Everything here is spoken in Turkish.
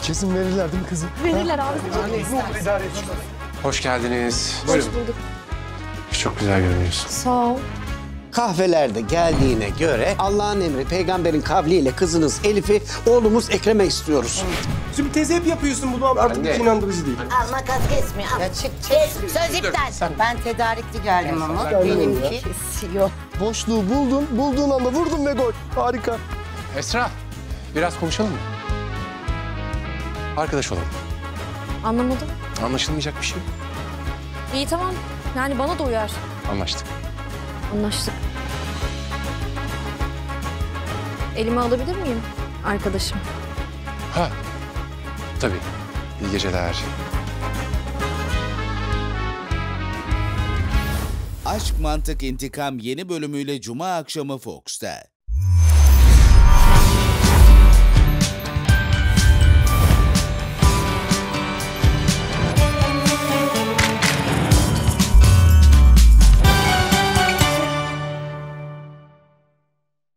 Kesin verirler değil mi kızım? Verirler abi. Hoş geldiniz. Hoş bulduk. Çok güzel görünüyorsun. Sağ ol. Kahvelerde geldiğine göre Allah'ın emri, peygamberin kavliyle kızınız Elif'i, oğlumuz Ekrem'e istiyoruz. Şimdi teyze hep yapıyorsun bunu, artık hiç inandırıcı değil. Al makas kesmiyor. Al. Ya çık. Söz iptal. Ben tedarikli geldim ama benimki kesiyor. Boşluğu buldun, bulduğun anda vurdun ve gol. Harika. Esra, biraz konuşalım mı? Arkadaş olalım. Anlamadım. Anlaşılmayacak bir şey yok. İyi tamam. Yani bana da uyar. Anlaştık. Anlaştık. Elime alabilir miyim arkadaşım? Ha, tabii. İyi geceler. Aşk Mantık İntikam yeni bölümüyle Cuma akşamı Fox'ta.